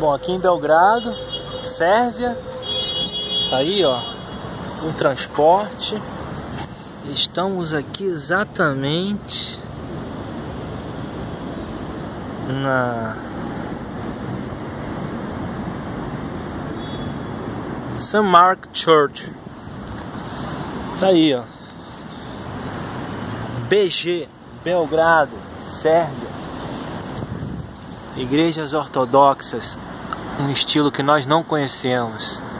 Bom, aqui em Belgrado, Sérvia, tá aí, ó, o transporte. Estamos aqui exatamente na St. Mark Church. Tá aí, ó, BG, Belgrado, Sérvia. Igrejas ortodoxas, um estilo que nós não conhecemos.